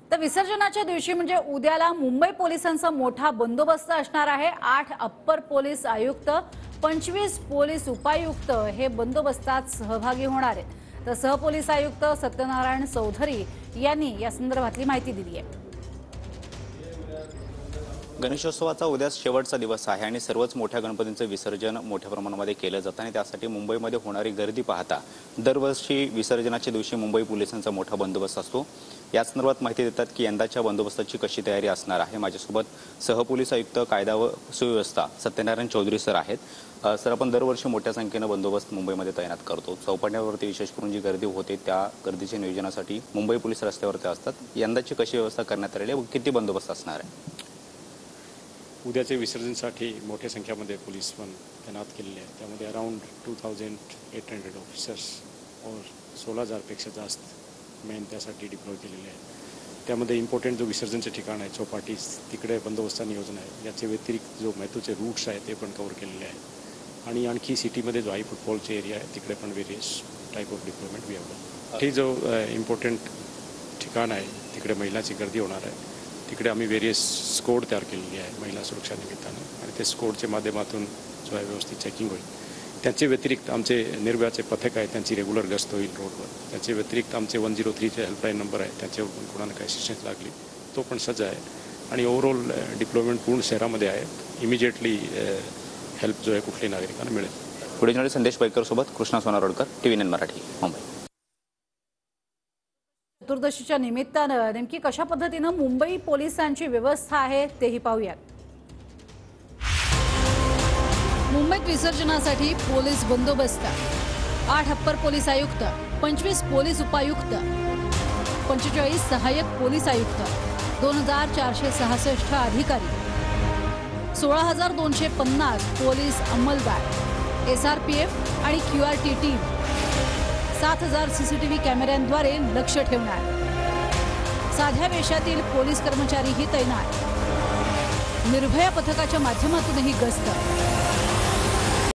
तर विसर्जनाच्या दिवशी म्हणजे उद्याला मुंबई पोलिसांचा मोठा बंदोबस्त असणार आहे। 8 अप्पर पोलीस आयुक्त 25 पोलीस उपायुक्त हे बंदोबस्तात सहभागी होणार आहेत। तर सहपोलीस आयुक्त सत्यनारायण चौधरी यांनी या संदर्भातली माहिती दिली आहे। गणेशोत्सवाचा उद्या शेवटचा दिवस आहे आणि सर्वच मोठ्या गणपतींचं विसर्जन मोठ्या प्रमाणामध्ये केलं जातं आणि त्यासाठी मुंबईमध्ये होणारी गर्दी पाहता दरवर्षी विसर्जनाच्या दिवशी मुंबई पोलिसांचा मोठा बंदोबस्त असतो। या संदर्भात माहिती देतात की यंदाच्या बंदोबस्ताची कशी तयारी असणार आहे। माझ्यासोबत सहपोलीस आयुक्त कायदा व सुव्यवस्था सत्यनारायण चौधरी सर आहेत। सर, आपण दरवर्षी मोठ्या संख्येने बंदोबस्त मुंबईमध्ये तैनात करतो। चौपाट्यावरती विशेष करून जी गर्दी होते त्या गर्दीच्या नियोजनासाठी मुंबई पोलीस रस्त्यावरती असतात। यंदाची कशी व्यवस्था करण्यात आलेली आहे व किती बंदोबस्त असणार आहे? उद्याचे विसर्जनसाठी मोठ्या संख्येमध्ये पोलीस पण तैनात केलेले आहेत। त्यामध्ये अराउंड 2800 ऑफिसर्स और 16,000पेक्षा जास्त मेन त्यासाठी डिप्लॉय केलेले आहेत। त्यामध्ये इम्पॉर्टंट जो विसर्जनचे ठिकाण आहे चौपाटी तिकडे बंदोबस्त नियोजन आहे। याचे व्यतिरिक्त जो महत्त्वाचे रूट्स आहेत ते पण कव्हर केलेले आहेत आणि आणखी सिटीमध्ये जो हाय फुटफॉलचे एरिया आहे तिकडे पण various type of deployment we have done. हे जो इम्पॉर्टंट ठिकाण आहे तिकडे महिलांची गर्दी होणार आहे, तिकडे आम्ही वेरियस स्कोड तयार केलेली आहे महिला सुरक्षा निमित्ताने आणि ते स्कोडच्या माध्यमातून जो आहे व्यवस्थित चेकिंग होईल। त्याचे व्यतिरिक्त आमचे निर्भयाचे पथक आहे त्यांची रेग्युलर गस्त होईल रोडवर। त्याचे व्यतिरिक्त आमचे 103चे हेल्पलाईन नंबर आहे त्याच्यावर पण कोणाला काही असिस्टन्स लागली तो पण सज्ज आहे आणि ओव्हरऑल डिप्लॉयमेंट पूर्ण शहरामध्ये आहे। इमिजिएटली हेल्प जो आहे कुठल्याही नागरिकांना मिळेल। पुढे जाणारे संदेश पैकर सोबत कृष्णा सोनारोडकर, TV9 मराठी, मुंबई। चतुर्दशीच्या निमित्तानं नेमकी कशा पद्धतीने मुंबई पोलिसांची व्यवस्था आहे तेही पाहूयात। मुंबईत विसर्जनासाठी पोलीस बंदोबस्त 8 अप्पर पोलीस आयुक्त 25 पोलीस उपायुक्त 45 सहाय्यक पोलीस आयुक्त 2466 अधिकारी 16,250 पोलीस अंमलदार SRPF आणि QRT टीम 7,000 CCTV कॅमेऱ्यांद्वारे लक्ष ठेवणार। साध्या वेशातील पोलीस कर्मचारीही तैनात। निर्भया पथकाच्या माध्यमातूनही गस्त।